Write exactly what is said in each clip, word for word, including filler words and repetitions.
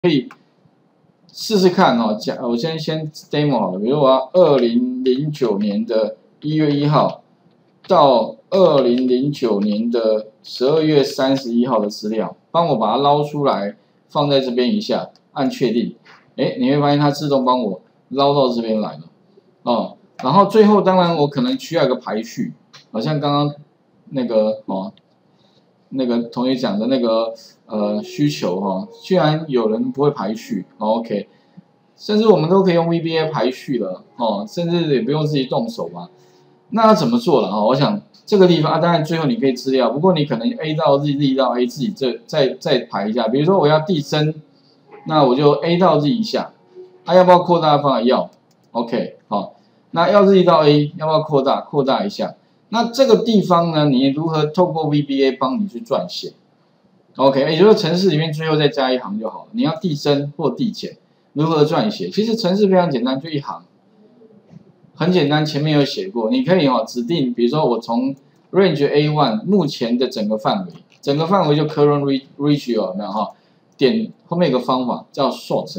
可以试试看哦。讲，我先先 demo 好了，比如我要二零零九年的一月一号到二零零九年的十二月三十一号的资料，帮我把它捞出来，放在这边一下，按确定，哎，你会发现它自动帮我捞到这边来了哦。然后最后当然我可能需要一个排序，好像刚刚那个哦。 那个同学讲的那个呃需求哈、哦，居然有人不会排序、哦、，OK， 甚至我们都可以用 V B A 排序了哦，甚至也不用自己动手嘛。那要怎么做了哈、哦？我想这个地方啊，当然最后你可以资料，不过你可能 A 到 Z，Z 到 A 自己这再再排一下。比如说我要递增，那我就 A 到 Z 一下，啊要不要扩大方案要 ，OK 好、哦，那要 Z 到 A 要不要扩大扩大一下？ 那这个地方呢，你如何透过 V B A 帮你去撰写 ？OK， 也就是程式里面最后再加一行就好了。你要递增或递减，如何撰写？其实程式非常简单，就一行，很简单，前面有写过。你可以哦指定，比如说我从 range A 一 目前的整个范围，整个范围就 current region 有没有哈？点后面有个方法叫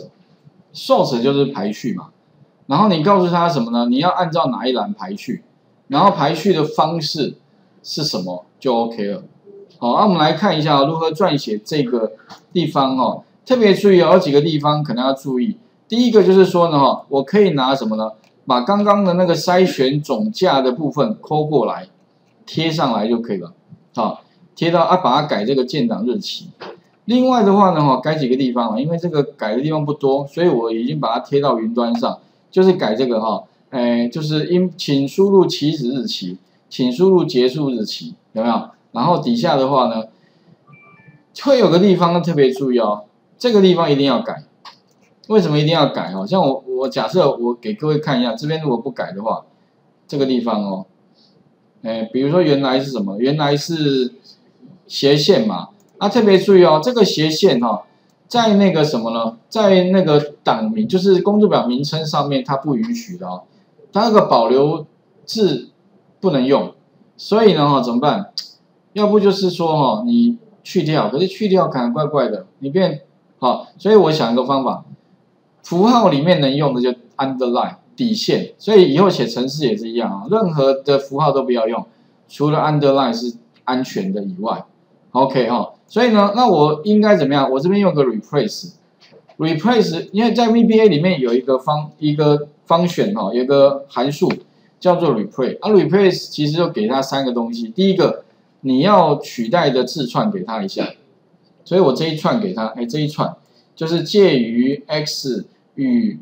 sort，sort 就是排序嘛。然后你告诉他什么呢？你要按照哪一栏排序？ 然后排序的方式是什么就 OK 了。好，那我们来看一下如何撰写这个地方哦。特别注意有几个地方可能要注意。第一个就是说呢，哈，我可以拿什么呢？把刚刚的那个筛选总价的部分抠过来，贴上来就可以了。好，贴到啊，把它改这个建档日期。另外的话呢，哈，改几个地方啊，因为这个改的地方不多，所以我已经把它贴到云端上，就是改这个哈。 哎，就是应请输入起始日期，请输入结束日期，有没有？然后底下的话呢，会有个地方特别注意哦，这个地方一定要改。为什么一定要改哦？像我我假设我给各位看一下，这边如果不改的话，这个地方哦，哎，比如说原来是什么？原来是斜线嘛，啊，特别注意哦，这个斜线哈、哦。 在那个什么呢？在那个档名，就是工作表名称上面，它不允许的哦。它那个保留字不能用，所以呢，哈，怎么办？要不就是说，哈，你去掉，可是去掉可能怪怪的，你变好，所以我想一个方法，符号里面能用的就 underline 底线，所以以后写程式也是一样啊，任何的符号都不要用，除了 underline 是安全的以外 ，OK 哈。 所以呢，那我应该怎么样？我这边用个 replace，replace， 因为在 V B A 里面有一个方一个方选哈，有一个函数叫做 replace。啊 ，replace 其实就给它三个东西。第一个，你要取代的字串给它一下，所以我这一串给它，哎，这一串就是介于 x 与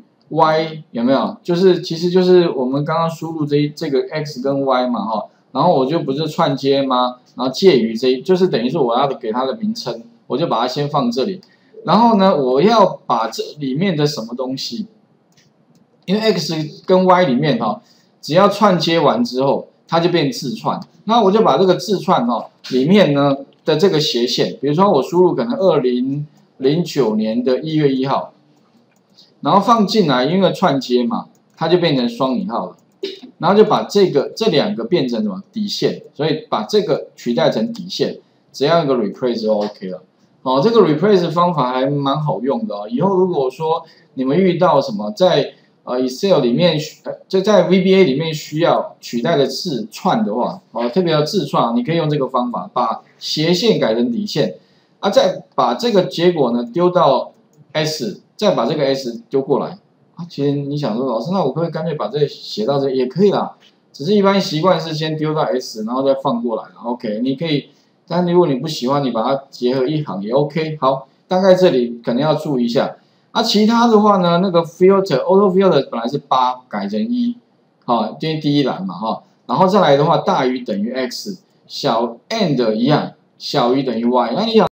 y 有没有？就是其实就是我们刚刚输入这一这个 x 跟 y 嘛哈。 然后我就不是串接吗？然后介于这一，就是等于说我要给它的名称，我就把它先放这里。然后呢，我要把这里面的什么东西，因为 x 跟 y 里面哈、哦，只要串接完之后，它就变字串。那我就把这个字串哈、哦、里面呢的这个斜线，比如说我输入可能二零零九年的一月一号，然后放进来，因为串接嘛，它就变成双引号了。 然后就把这个这两个变成什么底线，所以把这个取代成底线，只要一个 replace 就 OK 了。哦，这个 replace 方法还蛮好用的哦。以后如果说你们遇到什么在呃 Excel 里面，就在 V B A 里面需要取代的字串的话，哦，特别要字串，你可以用这个方法，把斜线改成底线，啊，再把这个结果呢丢到 S， 再把这个 S 丢过来。 其实你想说，老师，那我可不可以干脆把这写到这也可以啦？只是一般习惯是先丢到 S， 然后再放过来 OK， 你可以，但如果你不喜欢，你把它结合一行也 OK。好，大概这里可能要注意一下。啊，其他的话呢，那个 filter auto filter 本来是八改成一，好，因为第一栏嘛哈。然后再来的话，大于等于 x， 小 and 一样，小于等于 y。那你想。